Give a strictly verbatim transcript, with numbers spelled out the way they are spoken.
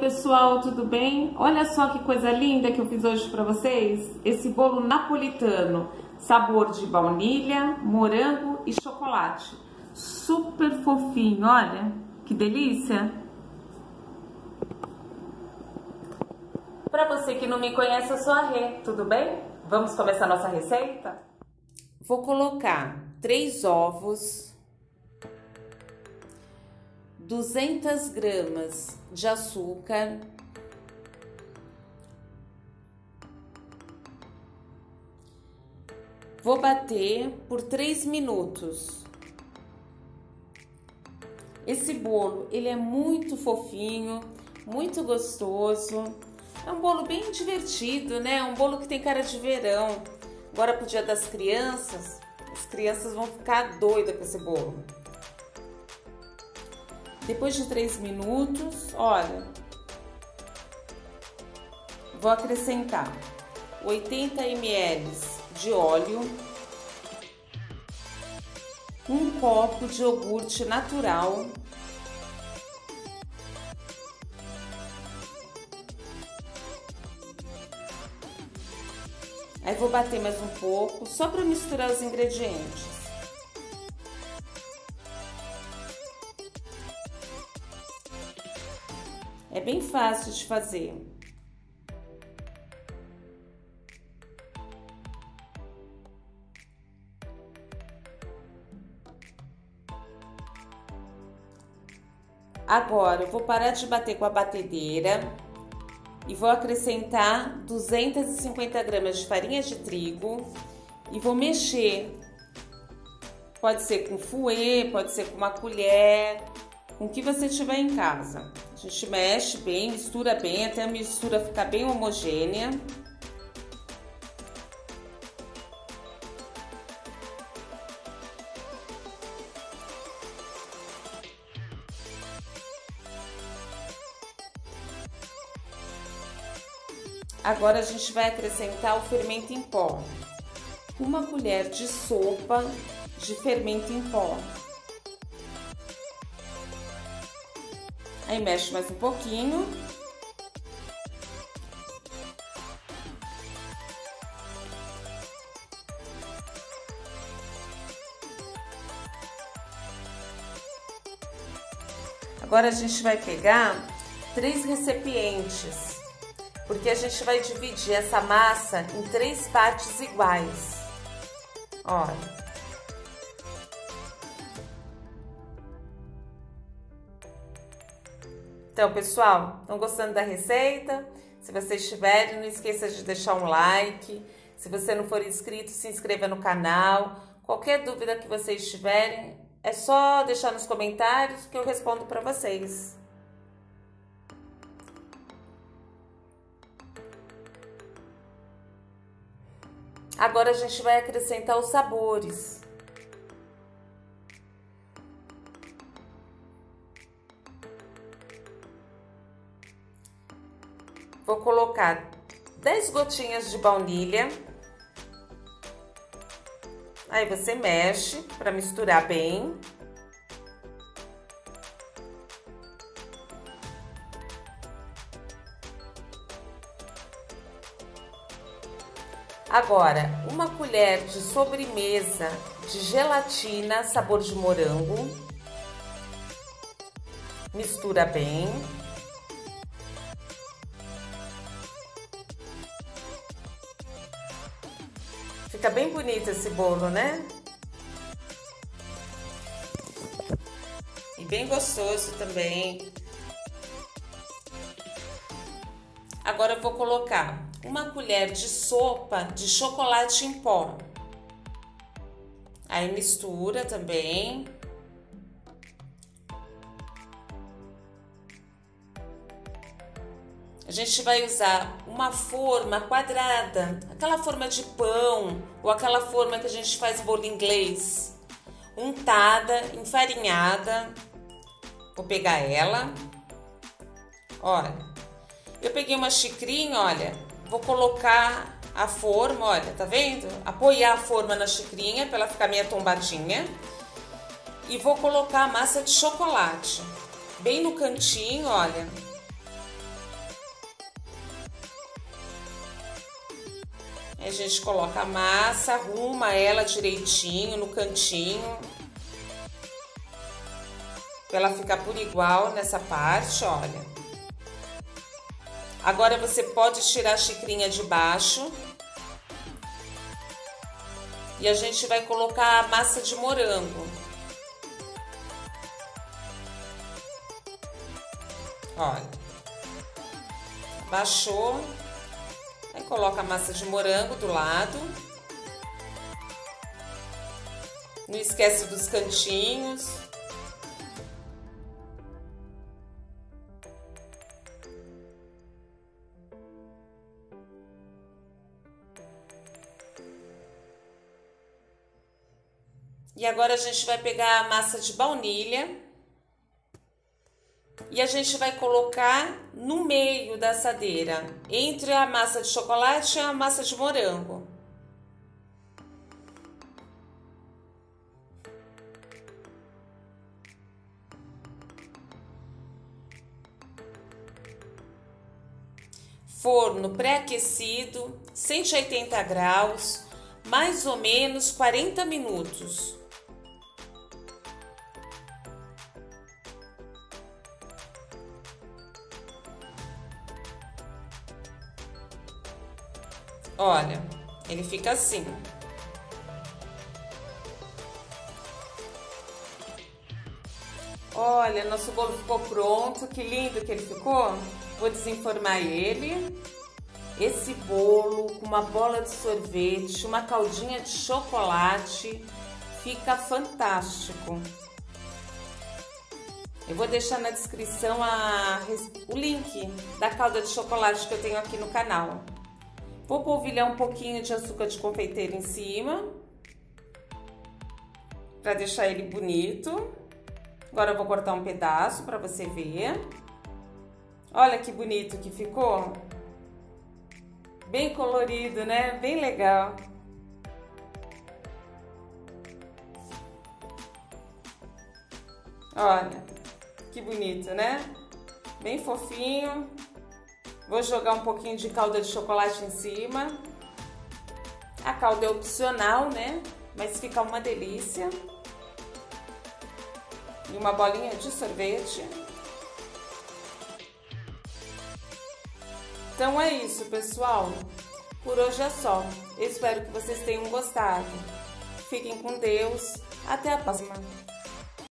pessoal, tudo bem? Olha só que coisa linda que eu fiz hoje para vocês. Esse bolo napolitano, sabor de baunilha, morango e chocolate. Super fofinho, olha que delícia. Para você que não me conhece, eu sou a Rê, tudo bem? Vamos começar nossa receita? Vou colocar três ovos, duzentas gramas de açúcar, vou bater por três minutos. Esse bolo, ele é muito fofinho, muito gostoso, é um bolo bem divertido, né? Um bolo que tem cara de verão. Agora pro Dia das Crianças, as crianças vão ficar doidas com esse bolo. Depois de três minutos, olha, vou acrescentar oitenta mililitros de óleo, um copo de iogurte natural, aí vou bater mais um pouco, só para misturar os ingredientes. É bem fácil de fazer. Agora eu vou parar de bater com a batedeira e vou acrescentar duzentas e cinquenta gramas de farinha de trigo e vou mexer. Pode ser com fouet, pode ser com uma colher, com o que você tiver em casa. A gente mexe bem, mistura bem, até a mistura ficar bem homogênea. Agora a gente vai acrescentar o fermento em pó. Uma colher de sopa de fermento em pó. Aí mexe mais um pouquinho. Agora a gente vai pegar três recipientes, porque a gente vai dividir essa massa em três partes iguais. Olha. Então, pessoal, estão gostando da receita? Se vocês estiverem, não esqueça de deixar um like. Se você não for inscrito, se inscreva no canal. Qualquer dúvida que vocês tiverem, é só deixar nos comentários que eu respondo para vocês. Agora a gente vai acrescentar os sabores. Vou colocar dez gotinhas de baunilha. Aí você mexe para misturar bem. Agora, uma colher de sobremesa de gelatina sabor de morango. Mistura bem. Fica bem bonito esse bolo, né? E bem gostoso também. Agora eu vou colocar uma colher de sopa de chocolate em pó. Aí mistura também. A gente vai usar uma forma quadrada, aquela forma de pão ou aquela forma que a gente faz bolo inglês, untada, enfarinhada. Vou pegar ela. Olha, eu peguei uma xicrinha, olha, vou colocar a forma, olha, tá vendo? Apoiar a forma na xicrinha para ela ficar meio tombadinha. E vou colocar a massa de chocolate bem no cantinho, olha. Aí a gente coloca a massa, arruma ela direitinho no cantinho, para ela ficar por igual nessa parte, olha. Agora você pode tirar a xicrinha de baixo. E a gente vai colocar a massa de morango. Olha. Baixou. Aí coloca a massa de morango do lado. Não esquece dos cantinhos. E agora a gente vai pegar a massa de baunilha e a gente vai colocar no meio da assadeira, entre a massa de chocolate e a massa de morango. Forno pré-aquecido, cento e oitenta graus, mais ou menos quarenta minutos. Olha, ele fica assim. Olha, nosso bolo ficou pronto. Que lindo que ele ficou. Vou desenformar ele. Esse bolo com uma bola de sorvete, uma caldinha de chocolate, fica fantástico. Eu vou deixar na descrição a, o link da calda de chocolate que eu tenho aqui no canal. Vou polvilhar um pouquinho de açúcar de confeiteiro em cima, para deixar ele bonito. Agora eu vou cortar um pedaço para você ver. Olha que bonito que ficou. Bem colorido, né? Bem legal. Olha, que bonito, né? Bem fofinho. Vou jogar um pouquinho de calda de chocolate em cima. A calda é opcional, né? Mas fica uma delícia. E uma bolinha de sorvete. Então é isso, pessoal. Por hoje é só. Eu espero que vocês tenham gostado. Fiquem com Deus. Até a próxima.